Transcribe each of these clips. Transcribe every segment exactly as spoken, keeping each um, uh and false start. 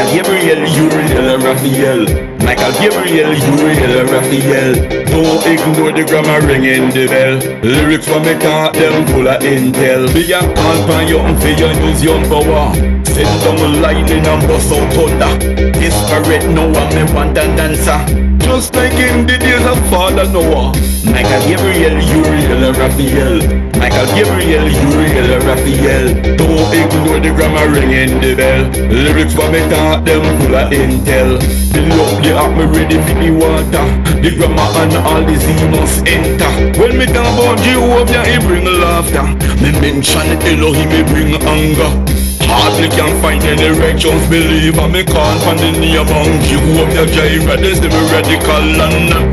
Gabriel, Uriel, and Raphael. Michael Gabriel, Uriel, and Raphael. Don't ignore the grammar ringing the bell. Lyrics from me can't them full of intel. Be a can't find your own fear, use your power. Send down lightning and bust out thunder. Desperate now I'm me want and dancer. Just like in the days of Father Noah. Michael Gabriel, Uriel, and Raphael. Michael Gabriel, Uriel, and Raphael. Don't ignore the grammar ringing the bell. Lyrics from me can't them full of intel. The love they have me ready for the water. The grammar and all the Z must enter. When me talk about Jehovah, he bring laughter. Me mention Elohim, he bring anger. Hardly can find any righteous believer. Me can't find the name of Jehovah Jireh. This is the radical land.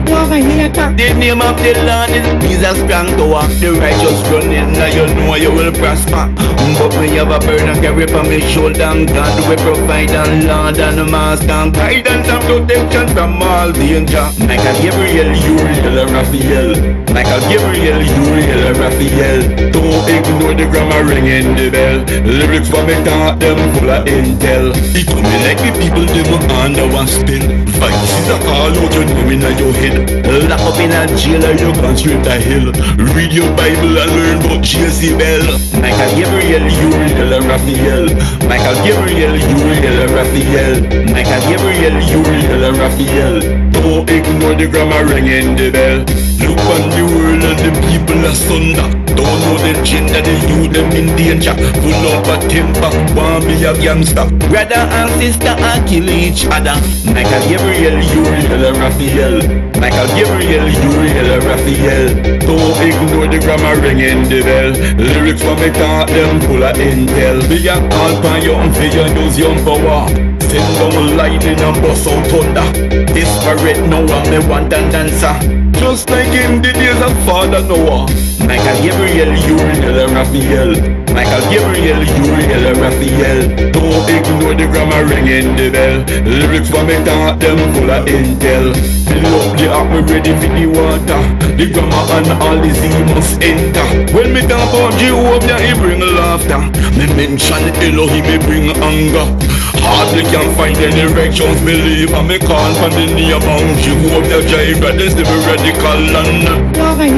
The name of the Lord is Jesus Christ. The righteous run in, now you know you will prosper. But when you have a burden carry from my shoulder, God will provide and Lord and Master and guidance and protection from all danger. Michael Gabriel, Uriel, and Raphael. Michael Gabriel, Uriel, and Raphael. Don't ignore the grammar ringing the bell. Lyrics from me thought them full of intel. It come me like the people them under one spell. Vices a call out your name in your head. Lock up in a jail or you gone straight to hell. Read your Bible and learn about Jezebel. Michael Gabriel, Uriel, and Raphael. Michael Gabriel, Uriel, and Raphael. Michael Gabriel, Uriel, and Raphael. Don't ignore the grammar ringing the bell. Look on the world and the people asunder. Don't know the gender, the youth them in danger. Full of a temper, want be a gangster. Brother and sister and kill each other. Michael Gabriel, Uriel, and Raphael. Michael Gabriel, Uriel, and Raphael. Don't ignore the grammar ringing the bell. Lyrics from me thought them full of intel. Be a can't find your own fear, use your power. Send down lightning and bust out thunder. Desperate now I'm me want and dancer. Just like in the days of Father Noah. Michael Gabriel, Uriel, and Raphael. Michael Gabriel, Uriel, and Raphael. Don't ignore the grammar ringing the bell. Lyrics from me thought them full of intel. The love they have me ready for the water. The grammar and all the Z must enter. When me talk about Jehovah, he bring laughter. Me mention Elohim, he bring anger. Hardly can find any righteous believer. Me can't find the name of Jehovah Jireh. This is the radical land.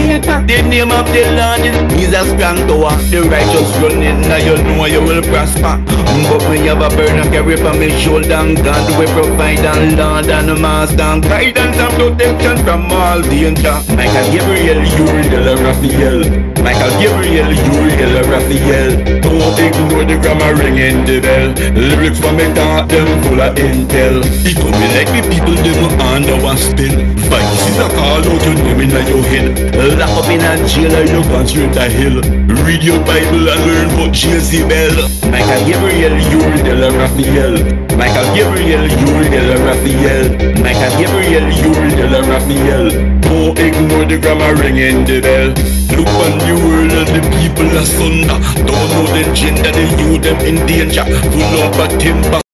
The name of the Lord is Jesus Christ. The righteous run in, now you know you will prosper. But when you have a burden carry from my shoulder, God will provide and Lord and Master and guidance and protection from all danger. Michael Gabriel, Uriel, and Raphael. Michael Gabriel, Uriel, and Raphael. Don't ignore the grammar ringing the bell. Lyrics from me thought them full of intel. It come me like the people them under one spell. Vices a call out your name in your head. Lock up in a jail or you gone straight to hell. Read your Bible and learn about Jezebel. Michael Gabriel, Uriel, and Raphael. Michael Gabriel, Uriel, and Raphael. Michael Gabriel, Uriel, and Raphael. Don't ignore the grammar ringing the bell. Look on the world and the people asunder. Don't know the gender, the youth them in danger. Full of a temper.